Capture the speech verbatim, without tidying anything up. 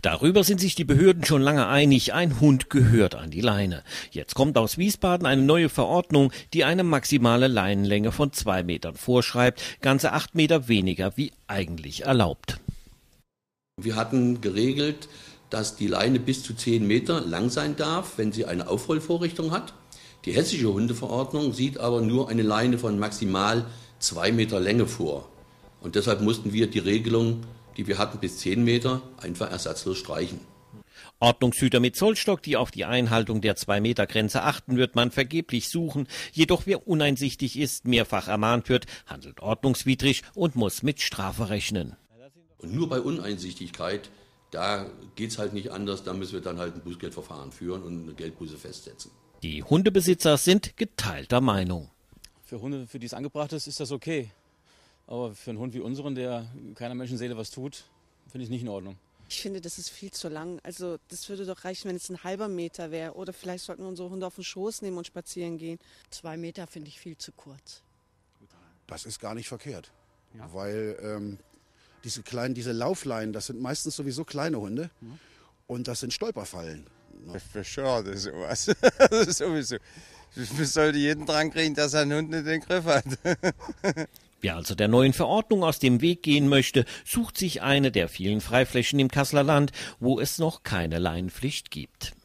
Darüber sind sich die Behörden schon lange einig, ein Hund gehört an die Leine. Jetzt kommt aus Wiesbaden eine neue Verordnung, die eine maximale Leinenlänge von zwei Metern vorschreibt, ganze acht Meter weniger wie eigentlich erlaubt. Wir hatten geregelt, dass die Leine bis zu zehn Meter lang sein darf, wenn sie eine Aufrollvorrichtung hat. Die hessische Hundeverordnung sieht aber nur eine Leine von maximal zwei Meter Länge vor. Und deshalb mussten wir die Regelung, die wir hatten, bis zehn Meter, einfach ersatzlos streichen. Ordnungshüter mit Zollstock, die auf die Einhaltung der zwei Meter Grenze achten, wird man vergeblich suchen. Jedoch wer uneinsichtig ist, mehrfach ermahnt wird, handelt ordnungswidrig und muss mit Strafe rechnen. Und nur bei Uneinsichtigkeit, da geht es halt nicht anders, da müssen wir dann halt ein Bußgeldverfahren führen und eine Geldbuße festsetzen. Die Hundebesitzer sind geteilter Meinung. Für Hunde, für die es angebracht ist, ist das okay. Aber für einen Hund wie unseren, der keiner Menschenseele was tut, finde ich nicht in Ordnung. Ich finde, das ist viel zu lang. Also das würde doch reichen, wenn es ein halber Meter wäre. Oder vielleicht sollten wir unsere Hunde auf den Schoß nehmen und spazieren gehen. Zwei Meter finde ich viel zu kurz. Das ist gar nicht verkehrt, ja. Weil ähm, diese kleinen, diese Laufleinen, das sind meistens sowieso kleine Hunde ja. Und das sind Stolperfallen. Das ist bescheuert, sowas. Das ist sowieso. Man sollte jeden dran kriegen, dass sein Hund nicht den Griff hat. Wer also der neuen Verordnung aus dem Weg gehen möchte, sucht sich eine der vielen Freiflächen im Kasseler Land, wo es noch keine Leinenpflicht gibt.